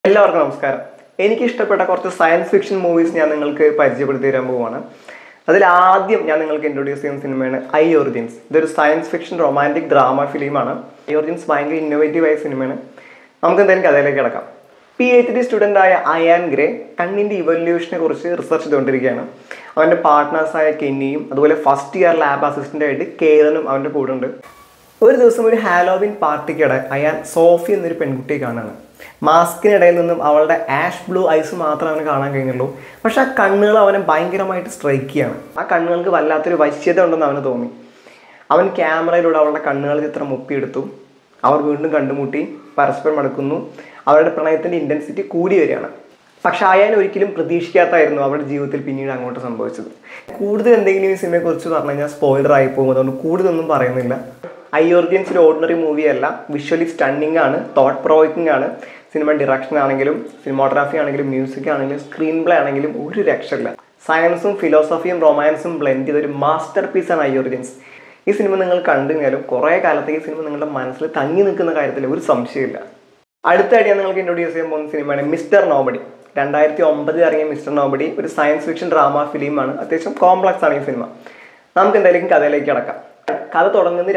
എല്ലാവർക്കും നമസ്കാരം. എനിക്ക് ഇഷ്ടപ്പെട്ട കുറച്ച് സയൻസ് ഫിക്ഷൻ മൂവീസ് ഞാൻ നിങ്ങൾക്ക് പരിചയപ്പെടുത്തി തരാൻ പോവുകയാണ്. അതിൽ ആദ്യം ഞാൻ നിങ്ങൾക്ക് ഇൻട്രൊഡ്യൂസ് ചെയ്യുന്ന സിനിമയാണ് ഐ ഒറിജിൻസ്. ഇതൊരു സയൻസ് ഫിക്ഷൻ റൊമാൻറ്റിക് ഡ്രാമ ഫിലിമാണ്. ഐ ഒറിജിൻസ് ഭയങ്കര ഇന്നോവേറ്റീവ് ആയ സിനിമയാണ്. നമുക്ക് എന്തായാലും കഥയിലേക്ക് കിടക്കാം. PhD സ്റ്റുഡൻ്റായ അയാൻ ഗ്രേ കണ്ണിൻ്റെ ഇവല്യൂഷനെ കുറിച്ച് റിസർച്ച് ചെയ്തുകൊണ്ടിരിക്കുകയാണ്. അവൻ്റെ പാർട്ട്നേഴ്സായ കെന്നിയും അതുപോലെ ഫസ്റ്റ് ഇയർ ലാബ് അസിസ്റ്റൻ്റായിട്ട് കേരനും അവൻ്റെ കൂടെ ഉണ്ട്. ഒരു ദിവസം ഒരു ഹാലോവിൻ പാർട്ടിക്കിടെ അയാൻ സോഫി എന്നൊരു പെൺകുട്ടിയെ കാണുകയാണ്. മാസ്കിനിടയിൽ നിന്നും അവളുടെ ആഷ് ബ്ലൂ ഐസ് മാത്രമേ അവന് കാണാൻ കഴിഞ്ഞുള്ളൂ. പക്ഷെ ആ കണ്ണുകൾ അവനെ ഭയങ്കരമായിട്ട് സ്ട്രൈക്ക് ചെയ്യാണ്. ആ കണ്ണുകൾക്ക് വല്ലാത്തൊരു വശ്യത ഉണ്ടെന്ന് അവന് തോന്നി. അവൻ ക്യാമറയിലൂടെ അവളുടെ കണ്ണുകൾ ചിത്രം ഒപ്പിയെടുത്തു. അവർ വീണ്ടും കണ്ടുമുട്ടി, പരസ്പരം അടുക്കുന്നു. അവരുടെ പ്രണയത്തിൻ്റെ ഇൻറ്റൻസിറ്റി കൂടി വരികയാണ്. പക്ഷെ അയാൻ ഒരിക്കലും പ്രതീക്ഷിക്കാത്തായിരുന്നു അവരുടെ ജീവിതത്തിൽ പിന്നീട് അങ്ങോട്ട് സംഭവിച്ചത്. കൂടുതൽ എന്തെങ്കിലും ഈ സിനിമയെക്കുറിച്ച് പറഞ്ഞു കഴിഞ്ഞാൽ സ്പോയിലർ ആയി പോകും. അതുകൊണ്ട് കൂടുതലൊന്നും പറയുന്നില്ല. ഐ ഒറിജിൻസ് ഒരു ഓർഡിനറി മൂവി അല്ല. വിഷ്വലി സ്റ്റണ്ണിങ് ആണ്, തോട്ട് പ്രൊവോക്കിംഗ് ആണ്. സിനിമ ഡിറക്ഷൻ ആണെങ്കിലും സിനിമോഗ്രാഫി ആണെങ്കിലും മ്യൂസിക് ആണെങ്കിലും സ്ക്രീൻ പ്ലേ ആണെങ്കിലും ഒരു രക്ഷയില്ല. സയൻസും ഫിലോസഫിയും റൊമാൻസും ബ്ലെൻഡ് ചെയ്തൊരു മാസ്റ്റർ പീസാണ് ഐ ഒറിജിൻസ്. ഈ സിനിമ നിങ്ങൾ കണ്ടു കഴിഞ്ഞാലും കുറേ കാലത്തേക്ക് ഈ സിനിമ നിങ്ങളുടെ മനസ്സിൽ തങ്ങി നിൽക്കുന്ന കാര്യത്തിൽ ഒരു സംശയമില്ല. അടുത്തായിട്ട് ഞാൻ നിങ്ങൾക്ക് ഇൻട്രൊഡ്യൂസ് ചെയ്യാൻ പോകുന്ന സിനിമയാണ് മിസ്റ്റർ നോബഡി. 2009 ഇറങ്ങിയ മിസ്റ്റർ നോബഡി ഒരു സയൻസ് ഫിക്ഷൻ ഡ്രാമ ഫിലിമാണ്. അത്യാവശ്യം കോംപ്ലക്സ് ആണ് ഈ സിനിമ. നമുക്ക് എന്തായാലും കഥയിലേക്ക് കിടക്കാം. കഥ തുടങ്ങുന്നത്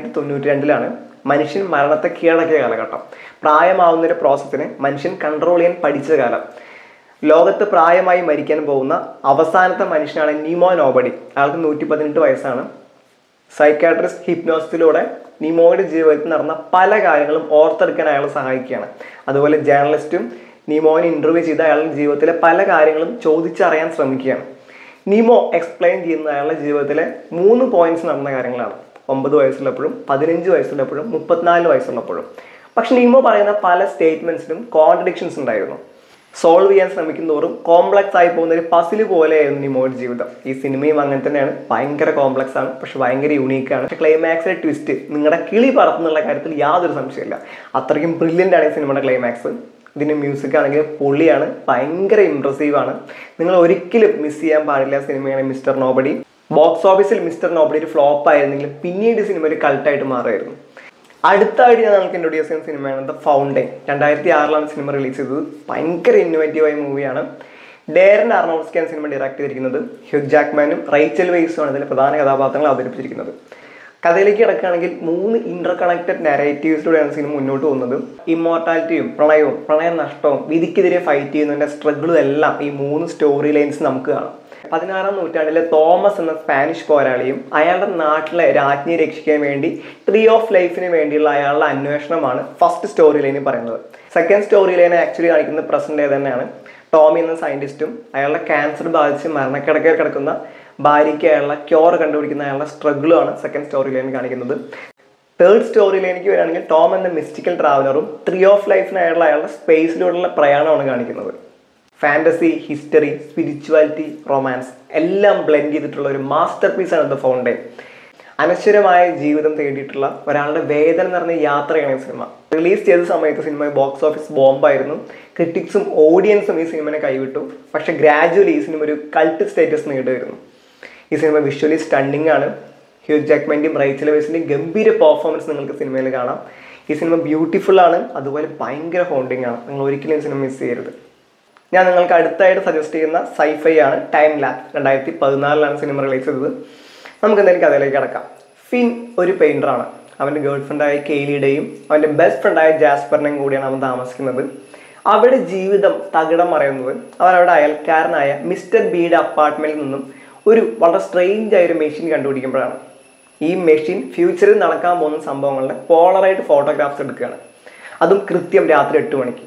2092 മനുഷ്യൻ മരണത്തെ കീഴടക്കിയ കാലഘട്ടം. പ്രായമാവുന്നൊരു പ്രോസസ്സിനെ മനുഷ്യൻ കൺട്രോൾ ചെയ്യാൻ പഠിച്ച കാലം. ലോകത്ത് പ്രായമായി മരിക്കാൻ പോകുന്ന അവസാനത്തെ മനുഷ്യനാണ് നീമോ നോബഡി. അയാൾക്ക് 118 വയസ്സാണ്. സൈക്കാട്രിസ്റ്റ് ഹിപ്നോസിസിലൂടെ നീമോയുടെ ജീവിതത്തിൽ നടന്ന പല കാര്യങ്ങളും ഓർത്തെടുക്കാൻ അയാളെ സഹായിക്കുകയാണ്. അതുപോലെ ജേർണലിസ്റ്റും നീമോനെ ഇൻ്റർവ്യൂ ചെയ്ത് അയാളുടെ ജീവിതത്തിലെ പല കാര്യങ്ങളും ചോദിച്ചറിയാൻ ശ്രമിക്കുകയാണ്. നീമോ എക്സ്പ്ലെയിൻ ചെയ്യുന്ന അയാളുടെ ജീവിതത്തിലെ 3 പോയിന്റ്സ് നടന്ന കാര്യങ്ങളാണ്. 9 വയസ്സുള്ളപ്പോഴും 15 വയസ്സുള്ളപ്പോഴും 34 വയസ്സുള്ളപ്പോഴും. പക്ഷെ നീമോ പറയുന്ന പല സ്റ്റേറ്റ്മെന്റ്സിനും കോൺട്രഡിക്ഷൻസ് ഉണ്ടായിരുന്നു. സോൾവ് ചെയ്യാൻ ശ്രമിക്കുന്നതോറും കോംപ്ലക്സ് ആയി പോകുന്ന ഒരു പസിൽ പോലെയായിരുന്നു നീമോയുടെ ജീവിതം. ഈ സിനിമയും അങ്ങനെ തന്നെയാണ്. ഭയങ്കര കോംപ്ലക്സ് ആണ്, പക്ഷെ ഭയങ്കര യൂണീക്കാണ്. ക്ലൈമാക്സിലെ ട്വിസ്റ്റ് നിങ്ങളുടെ കിളി പറത്തുന്നുള്ള കാര്യത്തിൽ യാതൊരു സംശയമില്ല. അത്രയ്ക്കും ബ്രില്യൻ്റ് ആണ് ഈ സിനിമയുടെ ക്ലൈമാക്സ്. ഇതിൻ്റെ മ്യൂസിക് ആണെങ്കിൽ പൊളിയാണ്, ഭയങ്കര ഇംപ്രസീവാണ്. നിങ്ങൾ ഒരിക്കലും മിസ് ചെയ്യാൻ പാടില്ല സിനിമയാണ് മിസ്റ്റർ നോബഡി. ബോക്സ് ഓഫീസിൽ മിസ്റ്റർ നോബഡി ഒരു ഫ്ലോപ്പ് ആയിരുന്നെങ്കിലും പിന്നീട് സിനിമ ഒരു കൾട്ടായിട്ട് മാറുമായിരുന്നു. അടുത്തായിട്ട് ഞാൻ നിങ്ങൾക്ക് ഇൻട്രൊഡ്യൂസ് ചെയ്യുന്ന സിനിമയാണ് ദ ഫൗണ്ടൈൻ. 2006 സിനിമ റിലീസ് ചെയ്തത്. ഭയങ്കര ഇന്നോവേറ്റീവായ മൂവിയാണ്. ഡേറൻ അറോണോഫ്സ്കിയാണ് സിനിമ ഡയറക്റ്റ് ചെയ്തിരിക്കുന്നത്. ഹ്യൂ ജാക്മാനും റൈച്ചൽ വെയ്സുമാണ് ഇതിലെ പ്രധാന കഥാപാത്രങ്ങൾ അവതരിപ്പിച്ചിരിക്കുന്നത്. കഥയിലേക്ക് കിടക്കുകയാണെങ്കിൽ 3 ഇന്റർ കണക്റ്റഡ് നാരേറ്റീവ്സിലൂടെയാണ് സിനിമ മുന്നോട്ട് പോകുന്നത്. ഇമ്മോർട്ടാലിറ്റിയും പ്രണയവും പ്രണയനഷ്ടവും വിധിക്കെതിരെ ഫൈറ്റ് ചെയ്യുന്നതിൻ്റെ സ്ട്രഗിളും എല്ലാം ഈ 3 സ്റ്റോറി ലൈൻസ് നമുക്ക് കാണാം. 16ാം നൂറ്റാണ്ടിലെ തോമസ് എന്ന സ്പാനിഷ് പോരാളിയും അയാളുടെ നാട്ടിലെ രാജ്ഞിയെ രക്ഷിക്കാൻ വേണ്ടി ട്രീ ഓഫ് ലൈഫിന് വേണ്ടിയുള്ള അയാളുടെ അന്വേഷണമാണ് ഫസ്റ്റ് സ്റ്റോറി ലൈനിൽ പറയുന്നത്. സെക്കൻഡ് സ്റ്റോറി ലൈൻ ആക്ച്വലി കാണിക്കുന്നത് പ്രസന്റ് ഡേ തന്നെയാണ്. ടോമി എന്ന സയന്റിസ്റ്റും അയാളുടെ ക്യാൻസർ ബാധിച്ച് മരണക്കിടക്കയിൽ കിടക്കുന്ന ഭാര്യയ്ക്ക് അയാളുടെ ക്യൂർ കണ്ടുപിടിക്കുന്ന അയാളുടെ സ്ട്രഗിളുമാണ് സെക്കൻഡ് സ്റ്റോറി ലൈൻ കാണിക്കുന്നത്. തേർഡ് സ്റ്റോറി ലൈനിലേക്ക് വരികയാണെങ്കിൽ ടോം എന്ന മിസ്റ്റിക്കൽ ട്രാവലറും ട്രീ ഓഫ് ലൈഫിന് അയാളുടെ സ്പേസിലൂടെയുള്ള പ്രയാണമാണ് കാണിക്കുന്നത്. ഫാൻറ്റസി, ഹിസ്റ്ററി, സ്പിരിച്വാലിറ്റി, റൊമാൻസ് എല്ലാം ബ്ലെൻഡ് ചെയ്തിട്ടുള്ള ഒരു മാസ്റ്റർ പീസാണ് ദ ഫൗണ്ടൈൻ. അനശ്വരമായ ജീവിതം തേടിയിട്ടുള്ള ഒരാളുടെ വേദന നിറഞ്ഞ യാത്രയാണ് ഈ സിനിമ. റിലീസ് ചെയ്ത സമയത്ത് സിനിമ ബോക്സ് ഓഫീസ് ബോംബായിരുന്നു. ക്രിറ്റിക്സും ഓഡിയൻസും ഈ സിനിമയെ കൈവിട്ടു. പക്ഷെ ഗ്രാജുവലി ഈ സിനിമ ഒരു കൾട്ട് സ്റ്റേറ്റസ് നേടുമായിരുന്നു. ഈ സിനിമ വിഷ്വലി സ്റ്റണ്ണിങ് ആണ്. ഹ്യൂ ജാക്മാൻ്റെയും റൈച്ചൽ വെയ്സിൻ്റെയും ഗംഭീര പെർഫോമൻസ് നിങ്ങൾക്ക് സിനിമയിൽ കാണാം. ഈ സിനിമ ബ്യൂട്ടിഫുൾ ആണ്, അതുപോലെ ഭയങ്കര ഹോണ്ടിങ് ആണ്. നിങ്ങൾ ഒരിക്കലും ഈ സിനിമ മിസ് ചെയ്യരുത്. ഞാൻ നിങ്ങൾക്ക് അടുത്തായിട്ട് സജസ്റ്റ് ചെയ്യുന്ന സൈഫൈ ആണ് ടൈം ലാബ്. 2014 സിനിമ റിലീസ് ചെയ്തത്. നമുക്ക് എന്തായാലും കഥയിലേക്ക് കിടക്കാം. ഫിൻ ഒരു പെയിൻറ്ററാണ്. അവൻ്റെ ഗേൾ ഫ്രണ്ടായ കെയ്ലിയുടെയും അവൻ്റെ ബെസ്റ്റ് ഫ്രണ്ടായ ജാസ്പറിനെയും കൂടിയാണ് അവൻ താമസിക്കുന്നത്. അവരുടെ ജീവിതം തകിടം മറയുന്നത് അവരവിടെ അയൽക്കാരനായ മിസ്റ്റർ ബിയുടെ അപ്പാർട്ട്മെൻറ്റിൽ നിന്നും ഒരു വളരെ സ്ട്രെയിഞ്ച് ആയൊരു മെഷീൻ കണ്ടുപിടിക്കുമ്പോഴാണ്. ഈ മെഷീൻ ഫ്യൂച്ചറിൽ നടക്കാൻ പോകുന്ന സംഭവങ്ങളുടെ പോളറായിട്ട് ഫോട്ടോഗ്രാഫ്സ് എടുക്കുകയാണ്. അതും കൃത്യം രാത്രി 8 മണിക്ക്.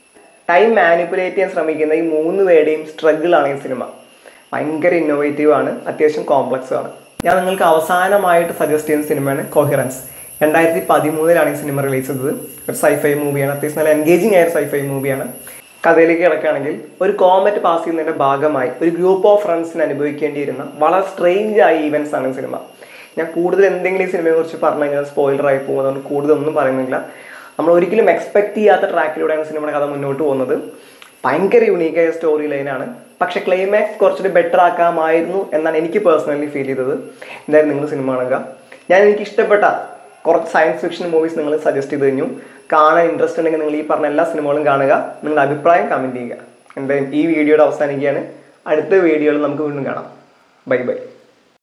ടൈം മാനിപ്പുലേറ്റ് ചെയ്യാൻ ശ്രമിക്കുന്ന ഈ 3 പേരുടെയും സ്ട്രഗിളാണ് ഈ സിനിമ. ഭയങ്കര ഇന്നോവേറ്റീവ് ആണ്, അത്യാവശ്യം കോംപ്ലക്സ് ആണ്. ഞാൻ നിങ്ങൾക്ക് അവസാനമായിട്ട് സജസ്റ്റ് ചെയ്യുന്ന സിനിമയാണ് കൊഹിറൻസ്. 2013 ഈ സിനിമ റിലീസ് ചെയ്തത്. ഒരു സൈഫൈ മൂവിയാണ്. അത്യാവശ്യം നല്ല എൻഗേജിങ് ആയ സൈഫൈ മൂവിയാണ്. കഥയിലേക്ക് കിടക്കുകയാണെങ്കിൽ ഒരു കോമറ്റ് പാസ് ചെയ്യുന്നതിൻ്റെ ഭാഗമായി ഒരു ഗ്രൂപ്പ് ഓഫ് ഫ്രണ്ട്സിന് അനുഭവിക്കേണ്ടിയിരുന്ന വളരെ സ്ട്രെയിഞ്ച് ആയ ഈവൻസ് ആണ് ഈ സിനിമ. ഞാൻ കൂടുതൽ എന്തെങ്കിലും ഈ സിനിമയെക്കുറിച്ച് പറഞ്ഞു കഴിഞ്ഞാൽ സ്പോയിലർ ആയി പോകും. അതുകൊണ്ട് കൂടുതലൊന്നും പറയുന്നില്ല. നമ്മൾ ഒരിക്കലും എക്സ്പെക്ട് ചെയ്യാത്ത ട്രാക്കിലൂടെയാണ് സിനിമയുടെ കഥ മുന്നോട്ട് പോകുന്നത്. ഭയങ്കര യുണീക്കായ സ്റ്റോറി ലൈനാണ്. പക്ഷേ ക്ലൈമാക്സ് കുറച്ചുകൂടി ബെറ്റർ ആക്കാമായിരുന്നു എന്നാണ് എനിക്ക് പേഴ്സണലി ഫീൽ ചെയ്തത്. എന്തായാലും നിങ്ങൾ സിനിമ കാണുക. എനിക്ക് ഇഷ്ടപ്പെട്ട കുറച്ച് സയൻസ് ഫിക്ഷൻ മൂവീസ് നിങ്ങൾ സജസ്റ്റ് ചെയ്ത് കഴിഞ്ഞു. കാണാൻ ഇൻട്രസ്റ്റ് ഉണ്ടെങ്കിൽ നിങ്ങൾ ഈ പറഞ്ഞ എല്ലാ സിനിമകളും കാണുക, നിങ്ങളുടെ അഭിപ്രായം കമൻറ്റ് ചെയ്യുക. എന്തായാലും ഈ വീഡിയോയുടെ അവസാനിക്കുകയാണ്. അടുത്ത വീഡിയോയിൽ നമുക്ക് വീണ്ടും കാണാം. Bye by.